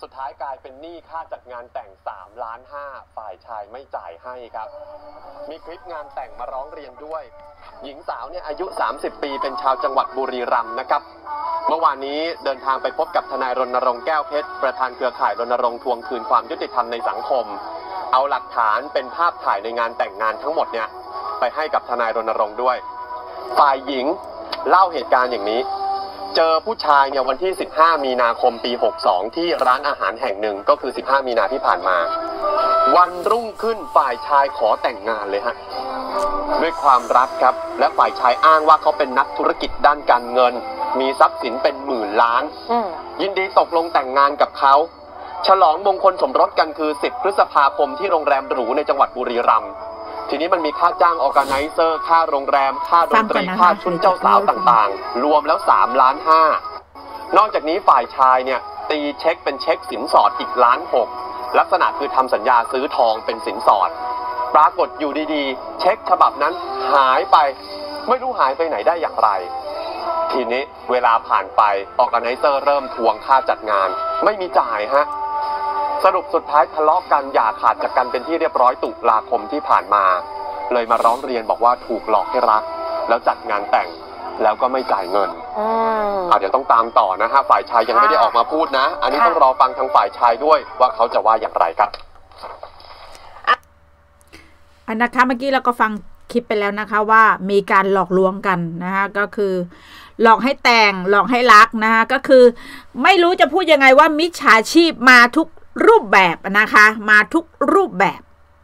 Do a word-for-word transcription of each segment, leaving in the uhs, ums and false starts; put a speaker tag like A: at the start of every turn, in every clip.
A: สุดท้ายกลายเป็นหนี้ค่าจัดงานแต่งสามล้านห้าฝ่ายชายไม่จ่ายให้ครับมีคลิปงานแต่งมาร้องเรียนด้วยหญิงสาวเนี่ยอายุสามสิบปีเป็นชาวจังหวัดบุรีรัมย์นะครับเมื่อวานนี้เดินทางไปพบกับทนายรณรงค์แก้วเพชรประธานเครือข่ายรณรงค์ทวงคืนความยุติธรรมในสังคมเอาหลักฐานเป็นภาพถ่ายในงานแต่งงานทั้งหมดเนี่ยไปให้กับทนายรณรงค์ด้วยฝ่ายหญิงเล่าเหตุการณ์อย่างนี้เจอผู้ชายเนี่ยวันที่สิบห้ามีนาคมปีหกสองที่ร้านอาหารแห่งหนึ่งก็คือสิบห้ามีนาที่ผ่านมาวันรุ่งขึ้นฝ่ายชายขอแต่งงานเลยฮะด้วยความรักครับและฝ่ายชายอ้างว่าเขาเป็นนักธุรกิจด้านการเงินมีทรัพย์สินเป็นหมื่นล้านยินดีตกลงแต่งงานกับเขาฉลองมงคลสมรสกันคือสิบพฤษภาคมที่โรงแรมหรูในจังหวัดบุรีรัมย์ทีนี้มันมีค่าจ้างออร์แกไนเซอร์ค่าโรงแรมค่าดนตรีค่าชุดเจ้าสาวต่างๆรวมแล้วสามล้านห้านอกจากนี้ฝ่ายชายเนี่ยตีเช็คเป็นเช็คสินสอดอีกล้านหกลักษณะคือทำสัญญาซื้อทองเป็นสินสอดปรากฏอยู่ดีๆเช็คฉบับนั้นหายไปไม่รู้หายไปไหนได้อย่างไรทีนี้เวลาผ่านไปออร์แกไนเซอร์เริ่มทวงค่าจัดงานไม่มีจ่ายฮะสรุปสุดท้ายทะเลาะกันอย่าขาดจากกันเป็นที่เรียบร้อยตุลาคมที่ผ่านมาเลยมาร้องเรียนบอกว่าถูกหลอกให้รักแล้วจัดงานแต่งแล้วก็ไม่จ่ายเงินอาจจะต้องตามต่อนะฮะฝ่ายชายยังไม่ได้ออกมาพูดนะอันนี้ต้องรอฟังทางฝ่ายชายด้วยว่าเขาจะว่าอย่างไรครับ
B: อันนะคะเมื่อกี้เราก็ฟังคลิปไปแล้วนะคะว่ามีการหลอกลวงกันนะคะก็คือหลอกให้แต่งหลอกให้รักนะคะก็คือไม่รู้จะพูดยังไงว่ามิจฉาชีพมาทุกรูปแบบนะคะมาทุกรูปแบบ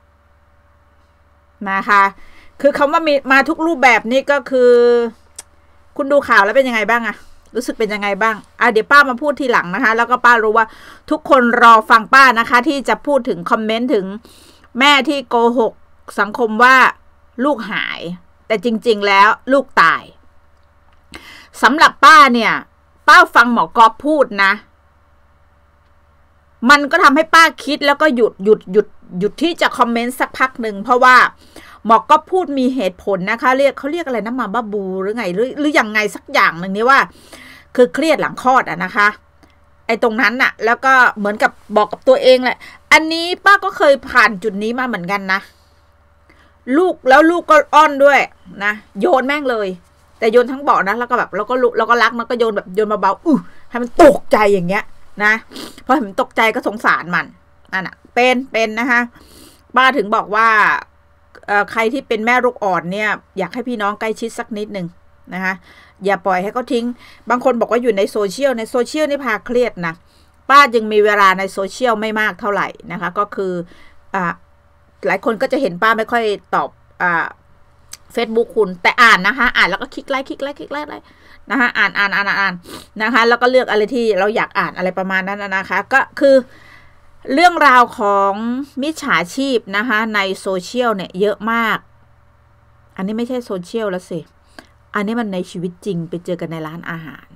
B: นะคะคือคำว่ามีมาทุกรูปแบบนี่ก็คือคุณดูข่าวแล้วเป็นยังไงบ้างอะรู้สึกเป็นยังไงบ้างอ่ะเดี๋ยวป้ามาพูดทีหลังนะคะแล้วก็ป้ารู้ว่าทุกคนรอฟังป้านะคะที่จะพูดถึงคอมเมนต์ถึงแม่ที่โกหกสังคมว่าลูกหายแต่จริงๆแล้วลูกตายสำหรับป้าเนี่ยป้าฟังหมอกอฟพูดนะมันก็ทำให้ป้าคิดแล้วก็หยุดหยุดหยุดหยุดที่จะคอมเมนต์สักพักหนึ่งเพราะว่าหมอก็พูดมีเหตุผลนะคะเรียกเขาเรียกอะไรนะมาบ้าบูหรือไงหรือหรือยังไงสักอย่างหนึ่งนี่ว่าคือเครียดหลังคลอดอะนะคะไอ้ตรงนั้นอะแล้วก็เหมือนกับบอกกับตัวเองแหละอันนี้ป้าก็เคยผ่านจุดนี้มาเหมือนกันนะลูกแล้วลูกก็อ้อนด้วยนะโยนแม่งเลยแต่โยนทั้งเบาะนะแล้วก็แบบแล้วก็แล้วก็รักมันก็โยนแบบโยนเบาๆอู้ให้มันตกใจอย่างเงี้ยนะพอเห็นตกใจก็สงสารมันนั่นน่ะเป็นเป็นนะคะป้าถึงบอกว่าใครที่เป็นแม่ลูกอ่อนเนี่ยอยากให้พี่น้องใกล้ชิดสักนิดหนึ่งนะคะอย่าปล่อยให้เขาทิ้งบางคนบอกว่าอยู่ในโซเชียลในโซเชียลนี่พาเครียดนะป้าจึงมีเวลาในโซเชียลไม่มากเท่าไหร่นะคะก็คืออ่าหลายคนก็จะเห็นป้าไม่ค่อยตอบอ่าเฟซบุ๊กคุณแต่อ่านนะคะอ่านแล้วก็คลิกไลค์คลิกไลค์คลิกไลค์ไลค์นะคะอ่านอ่านอ่านอ่านนะคะแล้วก็เลือกอะไรที่เราอยากอ่านอะไรประมาณนั้นนะคะก็คือเรื่องราวของมิจฉาชีพนะคะในโซเชียลเนี่ยเยอะมากอันนี้ไม่ใช่โซเชียลแล้วสิอันนี้มันในชีวิตจริงไปเจอกันในร้านอาหาร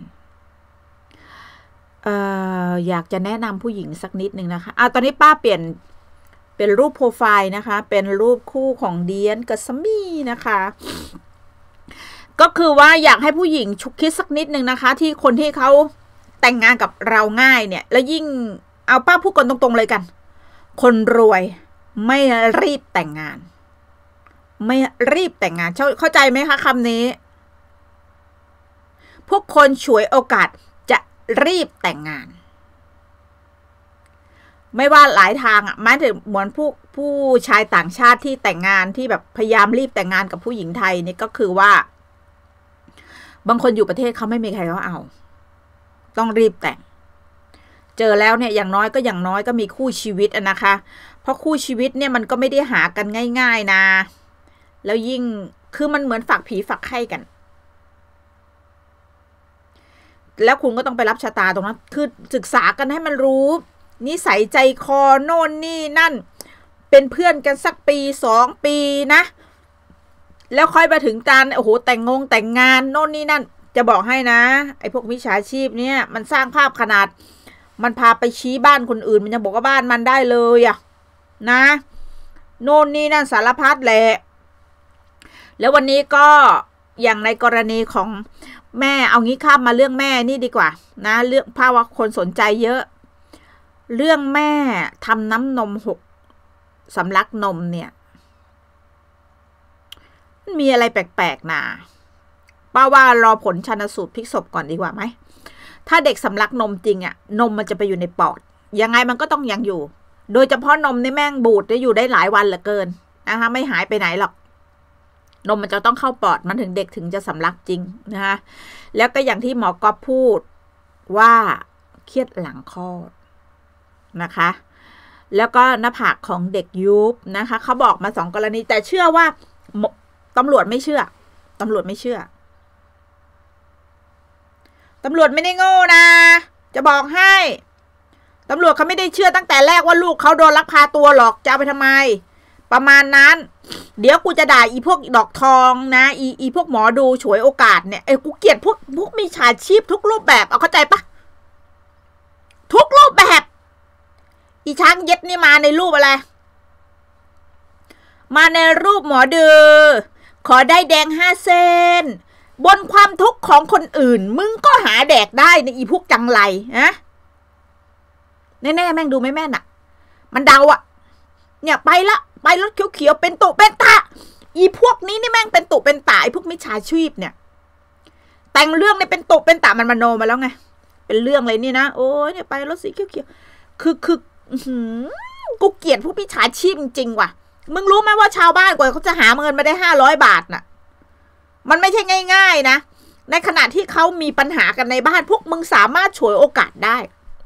B: เอ่ออยากจะแนะนำผู้หญิงสักนิดนึงนะคะอ่ะตอนนี้ป้าเปลี่ยนเป็นรูปโปรไฟล์นะคะเป็นรูปคู่ของเดียนกับสามีนะคะก็คือว่าอยากให้ผู้หญิงชุกคิดสักนิดนึงนะคะที่คนที่เขาแต่งงานกับเราง่ายเนี่ยแล้วยิ่งเอาป้าพูดกันตรงๆเลยกันคนรวยไม่รีบแต่งงานไม่รีบแต่งงานเข้าใจไหมคะคำนี้พวกคนฉวยโอกาสจะรีบแต่งงานไม่ว่าหลายทางอ่ะแม้แต่เหมือนผู้ผู้ชายต่างชาติที่แต่งงานที่แบบพยายามรีบแต่งงานกับผู้หญิงไทยนี่ก็คือว่าบางคนอยู่ประเทศเขาไม่มีใครเขาเอาต้องรีบแต่งเจอแล้วเนี่ยอย่างน้อยก็อย่างน้อยก็มีคู่ชีวิตอะนะคะเพราะคู่ชีวิตเนี่ยมันก็ไม่ได้หากันง่ายๆนะแล้วยิ่งคือมันเหมือนฝักผีฝักไข่กันแล้วคุณก็ต้องไปรับชะตาตรงนั้นคือศึกษากันให้มันรู้นิสัยใจคอโน่นนี่นั่นเป็นเพื่อนกันสักปีสองปีนะแล้วค่อยมาถึงการโอ้โหแต่งงงแต่งงานโน่นนี่นั่นจะบอกให้นะไอ้พวกมิจฉาชีพเนี่ยมันสร้างภาพขนาดมันพาไปชี้บ้านคนอื่นมันยังบอกว่าบ้านมันได้เลยอะนะโน่นนี่นั่นสารพัดแหละแล้ววันนี้ก็อย่างในกรณีของแม่เอางี้ข้ามมาเรื่องแม่นี่ดีกว่านะเรื่องภาวะคนสนใจเยอะเรื่องแม่ทำน้ำนมหกสำลักนมเนี่ยมีอะไรแปลกๆนะป้าว่ารอผลชันสูตรพลิกศพก่อนดีกว่าไหมถ้าเด็กสำลักนมจริงอะนมมันจะไปอยู่ในปอดยังไงมันก็ต้องยังอยู่โดยเฉพาะนมในแม่งบูดได้อยู่ได้หลายวันเหลือเกินนะคะไม่หายไปไหนหรอกนมมันจะต้องเข้าปอดมันถึงเด็กถึงจะสำลักจริงนะคะแล้วก็อย่างที่หมอก๊อฟพูดว่าเครียดหลังคลอดนะคะแล้วก็หน้าผากของเด็กยุบนะคะเขาบอกมาสองกรณีแต่เชื่อว่าตำรวจไม่เชื่อตำรวจไม่เชื่อตำรวจไม่ได้โง่นะจะบอกให้ตำรวจเขาไม่ได้เชื่อตั้งแต่แรกว่าลูกเขาโดนลักพาตัวหรอกจะเอาไปทำไมประมาณนั้นเดี๋ยวกูจะด่าอีพวกดอกทองนะอีอีพวกหมอดูฉวยโอกาสเนี่ยเอ้กูเกลียดพวกพวกมีฉาชีพทุกรูปแบบเอาเข้าใจปะทุกรูปแบบอีช้างเย็ดนี่มาในรูปอะไรมาในรูปหมอดูขอได้แดงห้าเส้นบนความทุกข์ของคนอื่นมึงก็หาแดกได้ในอีพวกจังไรนะแน่ๆแม่งดูไม่แม่นอะมันเดาอะเนี่ยไปละไปรถเขียวๆเป็นตุเป็นตะอีพวกนี้นี่แม่งเป็นตุเป็นตะไอพวกมิจฉาชีพเนี่ยแต่งเรื่องเนี่ยเป็นตุเป็นตะมันมโนมาแล้วไงเป็นเรื่องอะไรนี่นะโอ้ยเนี่ยไปรถสีเขียวๆคือคือกูเกลียดพวกมิจฉาชีพจริงๆว่ะมึงรู้ไหมว่าชาวบ้านกว่าเขาจะหาเงินมาได้ห้าร้อยบาทน่ะมันไม่ใช่ง่ายๆนะในขณะที่เขามีปัญหากันในบ้านพวกมึงสามารถฉวยโอกาสได้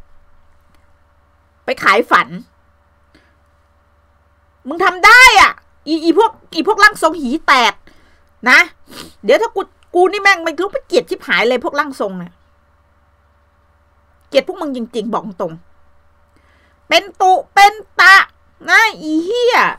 B: ไปขายฝันมึงทำได้อ่ะอีอีพวกอีพวกร่างทรงหีแตกนะเดี๋ยวถ้ากูกูนี่แม่งไม่รู้ไปเกลียดชิบหายเลยพวกร่างทรงเนี่ยเกลียดพวกมึงจริงๆบอกตรงเป็นตุเป็นตะนะอีเหี้ย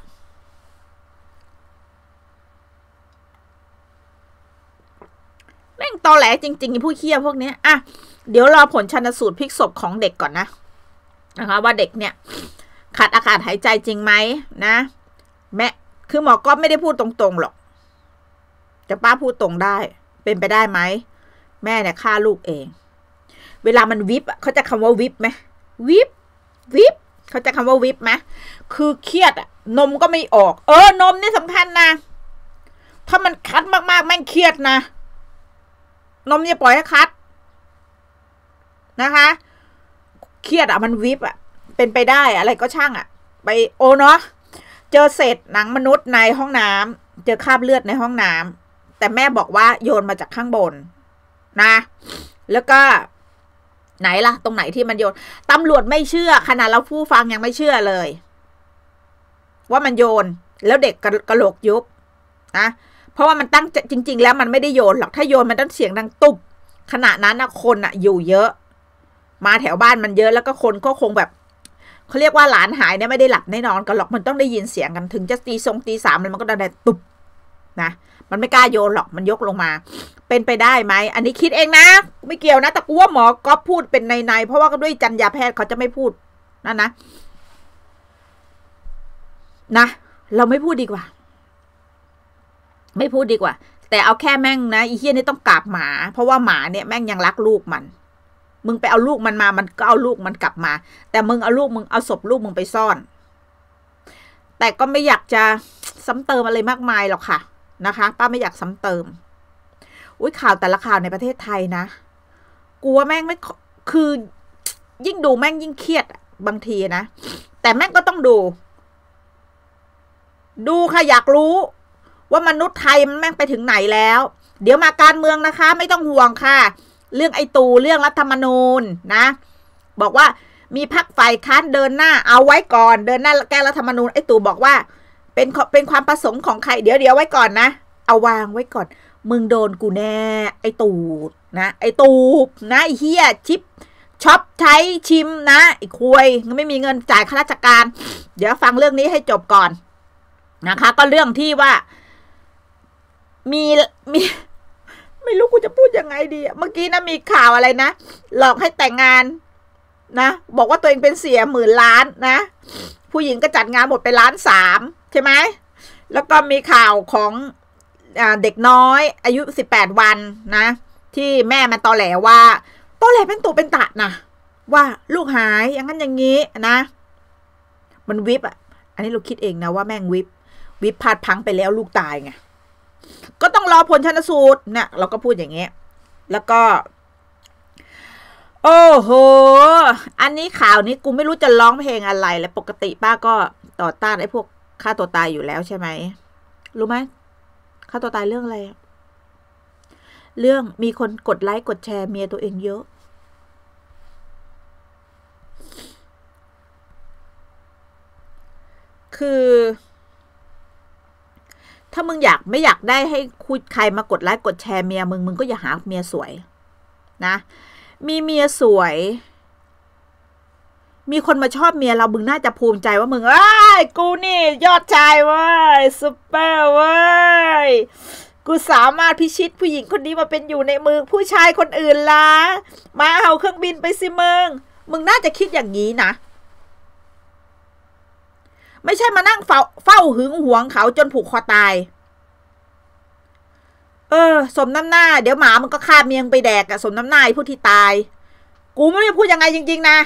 B: แม่งตอแหลจริงๆอีผู้เหี้ยพวกนี้อ่ะเดี๋ยวรอผลชันสูตรพลิกศพของเด็กก่อนนะนะคะว่าเด็กเนี่ยขาดอากาศหายใจจริงไหมนะแม่คือหมอก็ไม่ได้พูดตรงๆหรอกแต่ป้าพูดตรงได้เป็นไปได้ไหมแม่เนี่ยฆ่าลูกเองเวลามันวิบเขาจะคำว่าวิบไหมวิบวิบเขาจะคำว่าวิบไหมคือเครียดอะนมก็ไม่ออกเออนมนี่สำคัญนะถ้ามันคัดมากๆแม่งเครียดนะนมอย่าปล่อยให้คัดนะคะเครียดอะมันวิบอะเป็นไปได้อะไรก็ช่างอะไปโอเนาะเจอเศษหนังมนุษย์ในห้องน้ำเจอคราบเลือดในห้องน้ำแต่แม่บอกว่าโยนมาจากข้างบนนะแล้วก็ไหนล่ะตรงไหนที่มันโยนตำรวจไม่เชื่อขนาดเราผู้ฟังยังไม่เชื่อเลยว่ามันโยนแล้วเด็กกระโหลกยุบนะเพราะว่ามันตั้งจริงๆแล้วมันไม่ได้โยนหรอกถ้าโยนมันต้องเสียงดังตุบขณะนั้นนะคนอะอยู่เยอะมาแถวบ้านมันเยอะแล้วก็คนก็คงแบบเขาเรียกว่าหลานหายเนี่ยไม่ได้หลับไม่นอนกันหรอกมันต้องได้ยินเสียงกันถึงจะตีทรงตีสามมันก็ดังตุบนะมันไม่กล้าโยนหรอกมันยกลงมาเป็นไปได้ไหมอันนี้คิดเองนะไม่เกี่ยวนะแต่กูว่าหมอก็พูดเป็นในๆเพราะว่าด้วยจรรยาแพทย์เขาจะไม่พูดนั่นนะนะเราไม่พูดดีกว่าไม่พูดดีกว่าแต่เอาแค่แม่งนะอีเหี้ยนี่ต้องกราบหมาเพราะว่าหมาเนี่ยแม่งยังรักลูกมันมึงไปเอาลูกมันมามันก็เอาลูกมันกลับมาแต่มึงเอาลูกมึงเอาศพลูกมึงไปซ่อนแต่ก็ไม่อยากจะซ้ำเติมอะไรมากมายหรอกค่ะนะคะป้าไม่อยากซ้ำเติมอุ้ยข่าวแต่ละข่าวในประเทศไทยนะกลัวแม่งไม่คือยิ่งดูแม่งยิ่งเครียดบางทีนะแต่แม่งก็ต้องดูดูค่ะอยากรู้ว่ามนุษย์ไทยมันแม่งไปถึงไหนแล้วเดี๋ยวมาการเมืองนะคะไม่ต้องห่วงค่ะเรื่องไอ้ตูเรื่องรัฐธรรมนูญนะบอกว่ามีพรรคฝ่ายค้านเดินหน้าเอาไว้ก่อนเดินหน้าแก้รัฐธรรมนูญไอ้ตูบอกว่าเป็นเป็นความประสงค์ของใครเดี๋ยวเดี๋ยวไว้ก่อนนะเอาวางไว้ก่อนมึงโดนกูแน่ไอ้ตูนะไอ้ตูนะไอ้เฮียชิปช็อปใช้ชิมนะไอ้ควยไม่มีเงินจ่ายข้าราชการเดี๋ยวฟังเรื่องนี้ให้จบก่อนนะคะก็เรื่องที่ว่ามีมีไม่รู้กูจะพูดยังไงดีเมื่อกี้นะมีข่าวอะไรนะหลอกให้แต่งงานนะบอกว่าตัวเองเป็นเสียหมื่นล้านนะผู้หญิงก็จัดงานหมดไปล้านสามใช่ไหมแล้วก็มีข่าวของอ่าเด็กน้อยอายุสิบแปดวันนะที่แม่มันตอแหลว่าตอแหลเป็นตุเป็นตะนะว่าลูกหายอย่างนั้นอย่างนี้นะมันวิบอ่ะอันนี้เราคิดเองนะว่าแม่งวิบวิบพลาดพังไปแล้วลูกตายไงก็ต้องรอผลชันสูตรเนี่ยเราก็พูดอย่างเงี้ยแล้วก็โอ้โหอันนี้ข่าวนี้กูไม่รู้จะร้องเพลงอะไรแล้วปกติป้าก็ต่อต้านไอ้พวกฆ่าตัวตายอยู่แล้วใช่ไหมรู้ไหมฆ่าตัวตายเรื่องอะไรเรื่องมีคนกดไลค์กดแชร์เมียตัวเองเยอะคือถ้ามึงอยากไม่อยากได้ให้คุยใครมากดไลค์กดแชร์เมียมึงมึงก็อย่าหาเมียสวยนะมีเมียสวยมีคนมาชอบเมียเรามึงน่าจะภูมิใจว่ามึงเอ้ยกูนี่ยอดชายเว้ยซุปเปอร์เว้ยกูสามารถพิชิตผู้หญิงคนนี้มาเป็นอยู่ในมือผู้ชายคนอื่นละมาเอาเครื่องบินไปสิมึงมึงน่าจะคิดอย่างนี้นะไม่ใช่มานั่งเฝ้าเฝ้าหึงหวงเขาจนผูกคอตายเออสมน้ำหน้าเดี๋ยวหมามันก็ฆ่าเมียงไปแดกอะสมน้ำหน้าไอ้ผู้ที่ตายกูไม่รู้จะพูดยังไงจริงๆนะ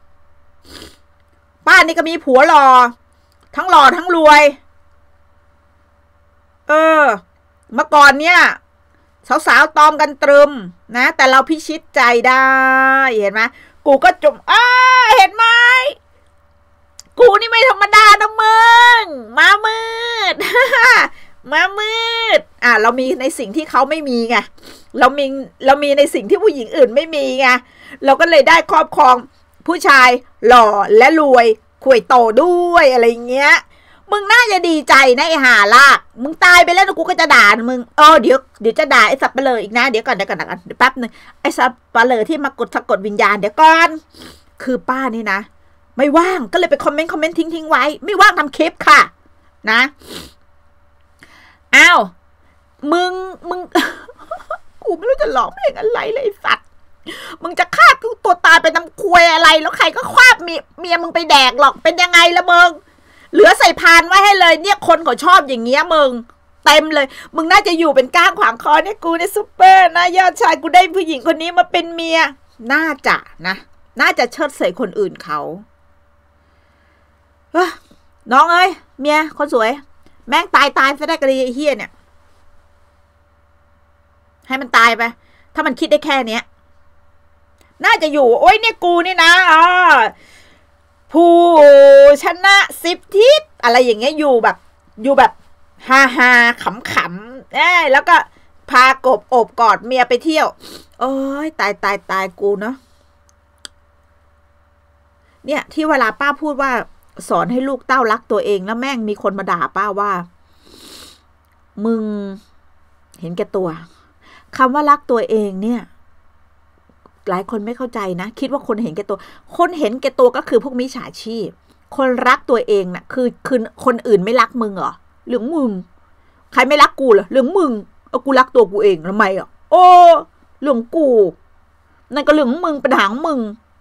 B: ป้านี่ก็มีผัวหล่อทั้งหล่อทั้งรวยเออเมื่อก่อนเนี่ยสาวๆตอมกันตรึมนะแต่เราพิชิตใจได้เห็นไหมกูก็จุ่มอ้าเห็นไหมกูนี่ไม่ธรรมดานะมึงมามืด มามืดอ่ะเรามีในสิ่งที่เขาไม่มีไงเรามีเรามีในสิ่งที่ผู้หญิงอื่นไม่มีไงเราก็เลยได้ครอบครองผู้ชายหล่อและรวยคุยโตด้วยอะไรเงี้ยมึงน่าจะดีใจนะไอ้ห่าลากมึงตายไปแล้วกูก็จะด่ามึงเออเดี๋ยวเดี๋ยวจะด่าไอ้สับปะเลออีกนะเดี๋ยวก่อนเดี๋ยวก่อนเดี๋ยวแป๊บนึงไอ้สับปะเลอที่มากดสะกดวิญญาณเดี๋ยวก่อนคือป้านี่นะไม่ว่างก็เลยไปคอมเมนต์คอมเมนต์ทิ้งทิ้งไว้ไม่ว่างทำคลิปค่ะนะอ้าวมึงมึง กูไม่รู้จะหลอกเพลงอะไรเลยไอ้สัตว์มึงจะฆ่าตัวตายไปน้ำควยอะไรแล้วใครก็คว้าเมียเมียมึงไปแดกหรอกเป็นยังไงละมึงเหลือใส่พานไว้ให้เลยเนี่ยคนเขาชอบอย่างเงี้ยมึงเต็มเลยมึงน่าจะอยู่เป็นก้างขวางคอเนี่ยกูเนี่ยซุปเปอร์นะยอดชายกูได้ผู้หญิงคนนี้มาเป็นเมียน่าจะนะน่าจะเชิดใส่คนอื่นเขาน้องเอ้ยเมียคนสวยแม่งตายตายซะได้กระดีไอ้เฮี้ยเนี่ยให้มันตายไปถ้ามันคิดได้แค่เนี้ยน่าจะอยู่โอ้ยเนี่ยกูนี่นะอ่าผู้ชนะสิบทิศอะไรอย่างเงี้ยอยู่แบบอยู่แบบฮาฮาขำขำเอ้ยแล้วก็พากบโอบกอดเมียไปเที่ยวโอ้ยตายตายตายกูเนาะเนี่ยที่เวลาป้าพูดว่าสอนให้ลูกเต้ารักตัวเองแล้วแม่งมีคนมาด่าป้าว่ามึงเห็นแก่ตัวคำว่ารักตัวเองเนี่ยหลายคนไม่เข้าใจนะคิดว่าคนเห็นแก่ตัวคนเห็นแก่ตัวก็คือพวกมิจฉาชีพคนรักตัวเองน่ะคือคือคนอื่นไม่รักมึงเหรอหรือมึงใครไม่รักกูเหรอหรือมึงเอากูรักตัวกูเองทำไมอ่ะโอ้เรื่องกูนั่นก็เรื่องของมึงปัญหาของมึง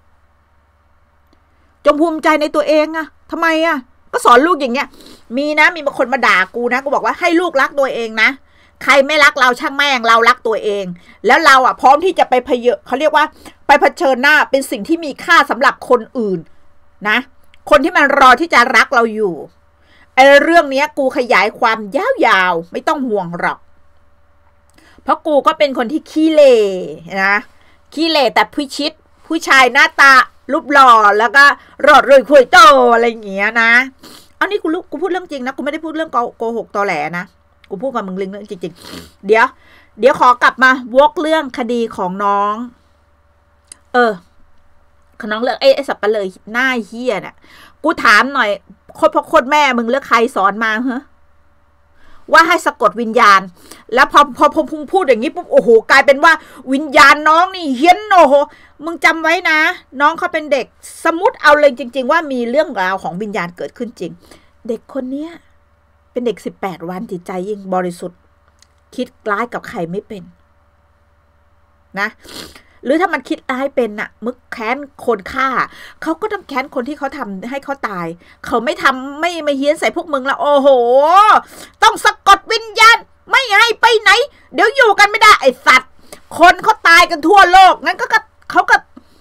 B: จงภูมิใจในตัวเองอะทำไมอะก็สอนลูกอย่างเงี้ยมีนะมีบางคนมาด่ากูนะกูบอกว่าให้ลูกรักตัวเองนะใครไม่รักเราช่างแม่งเรารักตัวเองแล้วเราอ่ะพร้อมที่จะไปเพยเขาเรียกว่าไปเผชิญหน้าเป็นสิ่งที่มีค่าสำหรับคนอื่นนะคนที่มันรอที่จะรักเราอยู่ไอ้เรื่องนี้กูขยายความยาวๆไม่ต้องห่วงหรอกเพราะกูก็เป็นคนที่ขี้เล่นะขี้เล่แต่พิชิตผู้ชายหน้าตารูปหล่อแล้วก็รอดรวยคุยโตอะไรอย่างเงี้ยนะอันนี้กูกูพูดเรื่องจริงนะกูไม่ได้พูดเรื่องโกหกตอแหลนะกูพูดกับมึงเรื่องจริงๆเดี๋ยวเดี๋ยวขอกลับมาวกเรื่องคดีของน้องเออของน้องเลือกไอ้ไอ้สับปะเลยหน้าเฮี้ยน่ะกูถามหน่อยโคตรพ่อโคตรแม่มึงเลือกใครสอนมาเหรอว่าให้สะกดวิญญาณแล้วพอพอพอพุงพูดอย่างนี้ปุ๊บโอ้โหกลายเป็นว่าวิญญาณน้องนี่เฮี้ยนโอ้โหมึงจำไว้นะน้องเขาเป็นเด็กสมมุติเอาเลยจริงๆว่ามีเรื่องราวของวิญญาณเกิดขึ้นจริงเด็กคนเนี้ยเป็นเด็กสิบแปดวันจิตใจยิ่งบริสุทธิ์คิดร้ายกับใครไม่เป็นนะหรือถ้ามันคิดร้ายเป็นน่ะมึกแค้นคนฆ่าเขาก็ต้องแค้นคนที่เขาทำให้เขาตายเขาไม่ทำไม่ไม่เฮี้ยนใส่พวกมึงละโอ้โหต้องสะกดวิญญาณไม่ให้ไปไหนเดี๋ยวอยู่กันไม่ได้ไอ้สัตว์คนเขาตายกันทั่วโลกงั้นก็เขาก็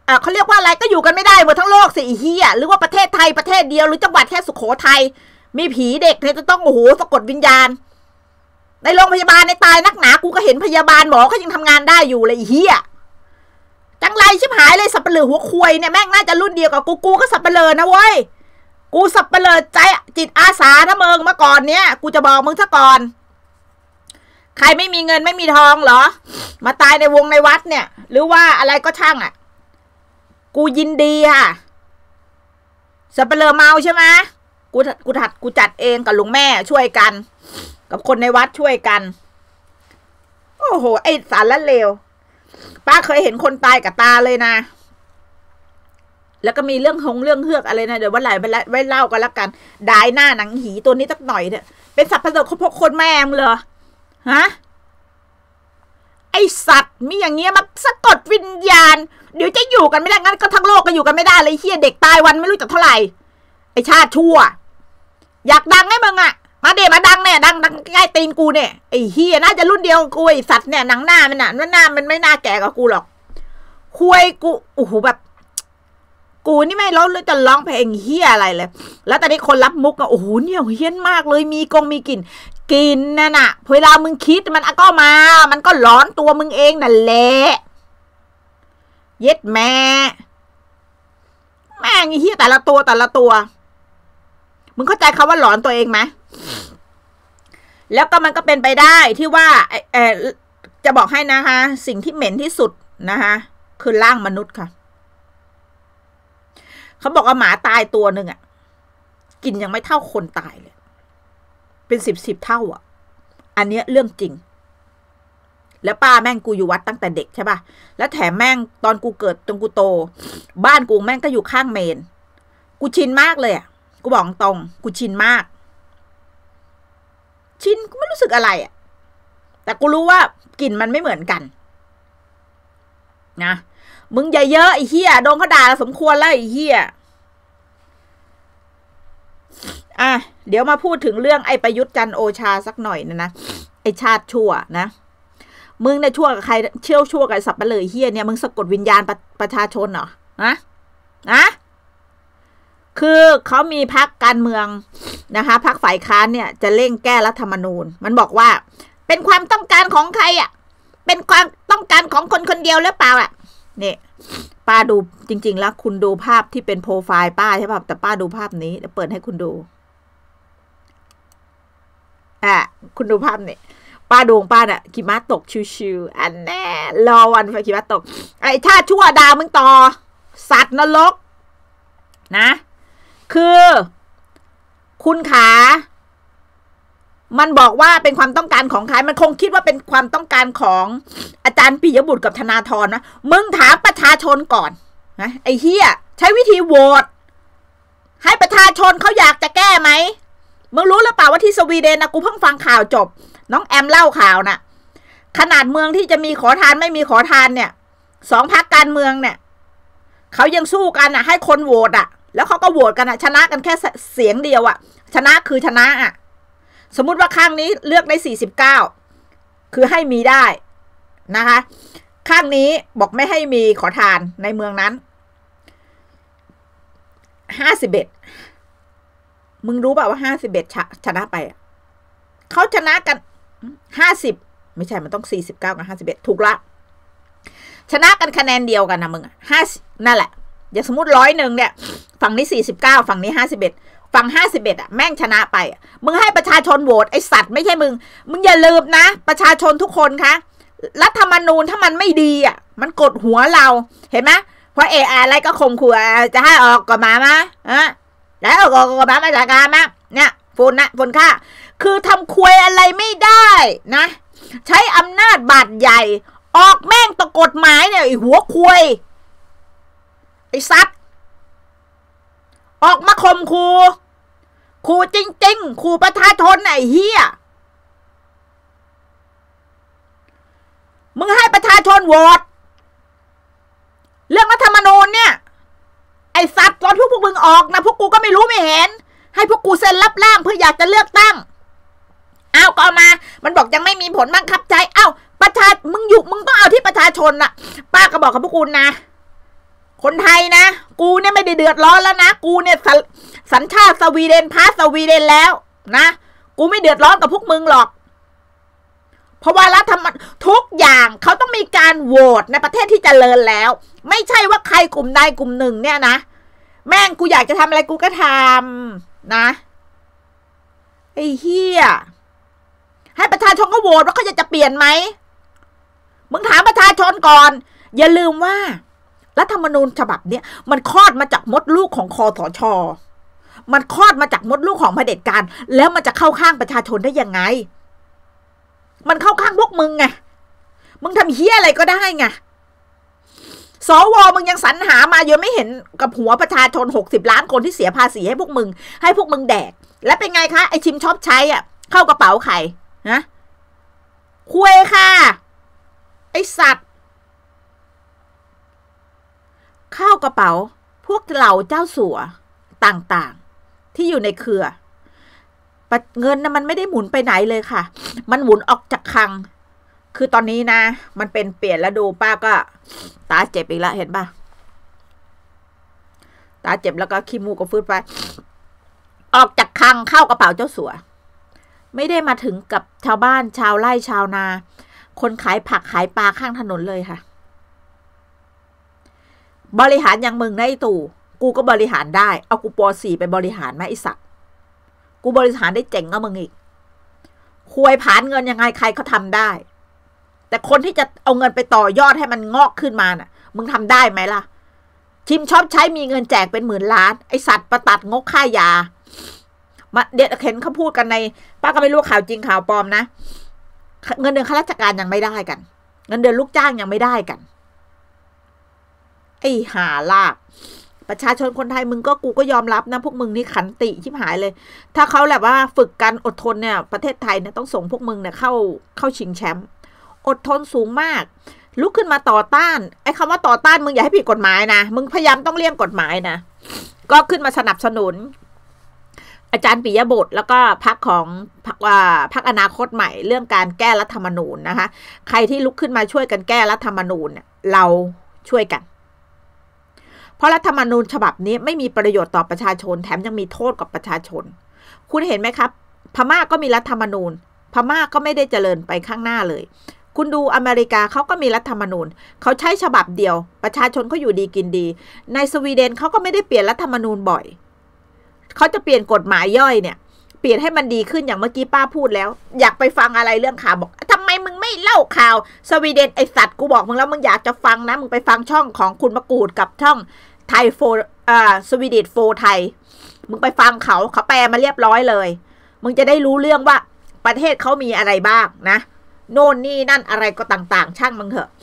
B: อ่าเขาเรียกว่าอะไรก็อยู่กันไม่ได้หมดทั้งโลกสิไอ้เหี้ยหรือว่าประเทศไทยประเทศเดียวหรือจังหวัดแค่สุโขทัยมีผีเด็กเนี่ยจะต้องโอ้โหสะกดวิญญาณในโรงพยาบาลในตายนักหนากูก็เห็นพยาบาลหมอเขายังทำงานได้อยู่เลยไอ้เหี้ยจังไรชิบหายเลยสับเปลือหัวควยเนี่ยแม่งน่าจะรุ่นเดียวกับกูกูก็สับเปลือนะเว้ยกูสับเปลือใจจิตอาสานะมึงเมื่อก่อนเนี้ยกูจะบอกมึงซะก่อนใครไม่มีเงินไม่มีทองเหรอมาตายในวงในวัดเนี่ยหรือว่าอะไรก็ช่างอ่ะกูยินดีค่ะสับเปลือเมาใช่ไหมกูกูถัดกูจัดเองกับลุงแม่ช่วยกันกับคนในวัดช่วยกันโอ้โหไอ้สารละเลวป้าเคยเห็นคนตายกับตาเลยนะแล้วก็มีเรื่องหงเรื่องเฮือกอะไรนะเดี๋ยววันไหนไปไว้เล่ากันแล้วกันดายหน้าหนังหีตัวนี้สักหน่อยเถอะเป็นสัตว์ประเสริฐเขาพกคนแม่มึงเหรอฮะไอสัตว์มีอย่างเงี้ยมาสะกดวิญญาณเดี๋ยวจะอยู่กันไม่ได้งั้นก็ทั้งโลกก็อยู่กันไม่ได้เลยเฮียเด็กตายวันไม่รู้จักเท่าไหร่ไอชาติชั่วอยากดังให้มึงอะมาเดี๋ยวมาดังเนี่ยดังดังใกล้ตีนกูเนี่ยไอเฮียน่าจะรุ่นเดียวกับกูไอสัตว์เนี่ยหนังหน้ามันน่ะหน้ามันไม่น่าแก่กับกูหรอกคุยกูโอ้โหแบบกูนี่ไม่ร้องเลยจะร้องเพลงเฮียอะไรเลยแล้วตอนนี้คนรับมุกอะโอ้โหเนี่ยเฮี้ยนมากเลยมีกงมีกลิ่นกินนั่นน่ะเวลามึงคิดมันก็มามันก็ร้อนตัวมึงเองนั่นแหละเย็ดแม่แม่งเฮี้ยแต่ละตัวแต่ละตัวมึงเข้าใจคำว่าหลอนตัวเองไหมแล้วก็มันก็เป็นไปได้ที่ว่าเออจะบอกให้นะคะสิ่งที่เหม็นที่สุดนะคะคือร่างมนุษย์ค่ะเขาบอกว่าหมาตายตัวหนึ่งอ่ะกินยังไม่เท่าคนตายเลยเป็นสิบสิบเท่าอ่ะอันเนี้ยเรื่องจริงแล้วป้าแม่งกูอยู่วัดตั้งแต่เด็กใช่ป่ะแล้วแถมแม่งตอนกูเกิดตอนกูโตบ้านกูแม่งก็อยู่ข้างเมนกูชินมากเลยอ่ะกูบอกตรงกูชินมากชินกูไม่รู้สึกอะไรอ่ะแต่กูรู้ว่ากลิ่นมันไม่เหมือนกันนะมึงอย่าเยอะไอ้เหี้ยโดนเขาด่าสมควรแล้วไอ้เหี้ยอ่ะเดี๋ยวมาพูดถึงเรื่องไอ้ประยุทธ์จันทร์โอชาสักหน่อยนะนะไอ้ชาติชั่วนะมึงเนี่ยชั่วกับใครเชี่ยวชั่วกับสับปะเลยเหี้ยเนี่ยมึงสะกดวิญญาณประประชาชนเหรอนะนะคือเขามีพรรคการเมืองนะคะพรรคฝ่ายค้านเนี่ยจะเร่งแก้รัฐธรรมนูญมันบอกว่าเป็นความต้องการของใครอ่ะเป็นความต้องการของคนคนเดียวหรือเปล่าอ่ะเนี่ยป้าดูจริงๆแล้วคุณดูภาพที่เป็นโปรไฟล์ป้าใช่ป่ะแต่ป้าดูภาพนี้เดี๋ยวเปิดให้คุณดูอ่ะคุณดูภาพนี่ป้าดวงป้าเนี่ยขี่ม้าตกชิวๆอันแน่รอวันไฟขี่ม้าตกไอ้ชาติชั่วดามึงต่อสัตว์นรกนะคือคุณขามันบอกว่าเป็นความต้องการของใครมันคงคิดว่าเป็นความต้องการของอาจารย์ปิยบุตรกับธนาธรนะมึงถามประชาชนก่อนนะไอ้เฮียใช้วิธีโหวตให้ประชาชนเขาอยากจะแก้ไหมมึงรู้หรือเปล่าว่าที่สวีเดนนะกูเพิ่งฟังข่าวจบน้องแอมเล่าข่าวนะขนาดเมืองที่จะมีขอทานไม่มีขอทานเนี่ยสองพรรคการเมืองเนี่ยเขายังสู้กันอ่ะให้คนโหวตอ่ะแล้วเขาก็โหวตกันอ่ะชนะกันแค่เสียงเดียวอ่ะชนะคือชนะอ่ะสมมุติว่าข้างนี้เลือกได้สี่สิบเก้าคือให้มีได้นะคะข้างนี้บอกไม่ให้มีขอทานในเมืองนั้นห้าสิบเอ็ดมึงรู้เปล่าว่าห้าสิบเอ็ดชนะไปเขาชนะกันห้าสิบไม่ใช่มันต้องสี่สิบเก้ากับห้าสิบเอ็ดถูกละชนะกันคะแนนเดียวกันนะมึงห้านั่นแหละอย่างสมมติร้อยหนึ่งเนี่ยฝั่งนี้สี่สิบเก้าฝั่งนี้ห้าสิบเอ็ดฝั่งห้าสิบเอ็ดอ่ะแม่งชนะไปมึงให้ประชาชนโหวตไอสัตว์ไม่ใช่มึงมึงอย่าลืมนะประชาชนทุกคนคะรัฐธรรมนูญถ้ามันไม่ดีอ่ะมันกดหัวเราเห็นไหมเพราะเอออะไรก็ข่มขู่จะให้ออกกฎหมายมาอ่ะแล้วออกกฎหมายมาจากการมาเนี่ยฝุ่นนะฝุ่นค่าคือทำควยอะไรไม่ได้นะใช้อำนาจบาดใหญ่ออกแม่งตะกฎหมายเนี่ยไอหัวควยไอสัตว์ออกมาข่มขู่ขู่จริงๆขู่ประชาชนไอ้เหี้ยมึงให้ประชาชนโหวตเรื่องรัฐธรรมนูญเนี่ยไอ้สัตว์ตอนพวกพวกมึงออกนะพวกกูก็ไม่รู้ไม่เห็นให้พวกกูเซ็นรับร่างเพื่ออยากจะเลือกตั้งเอาก็เอามามันบอกยังไม่มีผลบังคับใช้เอ้าประชามึงอยู่มึงต้องเอาที่ประชาชนน่ะป้าก็บอกกับพวกคุณนะคนไทยนะกูเนี่ยไม่ได้เดือดร้อนแล้วนะกูเนี่ยสสัญชาติสวีเดนพาสสวีเดนแล้วนะกูไม่เดือดร้อนกับพวกมึงหรอกเพราะว่ารัฐธรรมนูญทุกอย่างเขาต้องมีการโหวตในประเทศที่เจริญแล้วไม่ใช่ว่าใครกลุ่มใดกลุ่มหนึ่งเนี่ยนะแม่งกูอยากจะทำอะไรกูก็ทำนะไอ้เหี้ยให้ประชาชนเขาโหวตว่าเขาจะจะเปลี่ยนไหมมึงถามประชาชนก่อนอย่าลืมว่ารัฐธรรมนูญฉบับเนี้ยมันคลอดมาจากมดลูกของคอสช.มันคลอดมาจากมดลูกของเผด็จการแล้วมันจะเข้าข้างประชาชนได้ยังไงมันเข้าข้างพวกมึงไงมึงทำเฮี้ยอะไรก็ได้ไงสวมึงยังสรรหามาเยอะไม่เห็นกับหัวประชาชนหกสิบล้านคนที่เสียภาษีให้พวกมึงให้พวกมึงแดกและเป็นไงคะไอชิมชอบใช้อ่ะเข้ากระเป๋าใครนะคุยค่ะไอสัตว์เข้ากระเป๋าพวกเหล่าเจ้าสัวต่างๆที่อยู่ในเครือเงินนะมันไม่ได้หมุนไปไหนเลยค่ะมันหมุนออกจากคลังคือตอนนี้นะมันเป็นเปลี่ยนแล้วดูป้าก็ตาเจ็บอีกแล้วเห็นป่ะตาเจ็บแล้วก็ขี้มูกก็ฟื้นไปออกจากคลังเข้ากระเป๋าเจ้าสัวไม่ได้มาถึงกับชาวบ้านชาวไร่ชาวนาคนขายผักขายปลาข้างถนนเลยค่ะบริหารอย่างมึงนะไอ้ตู่กูก็บริหารได้เอากูป.สี่ไปบริหารไหมไอ้สัตว์กูบริหารได้เจ๋งกว่ามึงอีกควยผานเงินยังไงใครเขาทำได้แต่คนที่จะเอาเงินไปต่อยอดให้มันงอกขึ้นมาน่ะมึงทำได้ไหมล่ะชิมชอบใช้มีเงินแจกเป็นหมื่นล้านไอสัตว์ประตัดงกค่ายามาเด็ดเห็นเขาพูดกันในป้าก็ไม่รู้ข่าวจริงข่าวปลอมนะเงินเดือนข้าราชการยังไม่ได้กันเงินเดือนลูกจ้างยังไม่ได้กันไอ้ห่าลากประชาชนคนไทยมึงก็กูก็ยอมรับนะพวกมึงนี่ขันติชิบหายเลยถ้าเขาแบบว่าฝึกกันอดทนเนี่ยประเทศไทยเนี่ยต้องส่งพวกมึงเนี่ยเข้าเข้าชิงแชมป์อดทนสูงมากลุกขึ้นมาต่อต้านไอ้คำว่าต่อต้านมึงอย่าให้ผิดกฎหมายนะมึงพยายามต้องเลี่ยงกฎหมายนะก็ขึ้นมาสนับสนุนอาจารย์ปิยบุตรแล้วก็พรรคของพรรคว่าพรรคอนาคตใหม่เรื่องการแก้รัฐธรรมนูญนะคะใครที่ลุกขึ้นมาช่วยกันแก้รัฐธรรมนูญเนี่ยเราช่วยกันเพราะรัฐธรรมนูญฉบับนี้ไม่มีประโยชน์ต่อประชาชนแถมยังมีโทษกับประชาชนคุณเห็นไหมครับพม่าก็มีรัฐธรรมนูญพม่าก็ไม่ได้เจริญไปข้างหน้าเลยคุณดูอเมริกาเขาก็มีรัฐธรรมนูญเขาใช้ฉบับเดียวประชาชนเขาอยู่ดีกินดีในสวีเดนเขาก็ไม่ได้เปลี่ยนรัฐธรรมนูญบ่อยเขาจะเปลี่ยนกฎหมายย่อยเนี่ยเปลี่ยนให้มันดีขึ้นอย่างเมื่อกี้ป้าพูดแล้วอยากไปฟังอะไรเรื่องข่าวบอกทำไมมึงไม่เล่าข่าวสวีเดนไอสัตว์กูบอกมึงแล้วมึงอยากจะฟังนะมึงไปฟังช่องของคุณมะกรูดกับช่องไทยโฟอ่าสวีเดนโฟไทยมึงไปฟังเขาเขาแปลมาเรียบร้อยเลยมึงจะได้รู้เรื่องว่าประเทศเขามีอะไรบ้างนะโน่นนี่นั่นอะไรก็ต่างๆช่างมึงเถอะ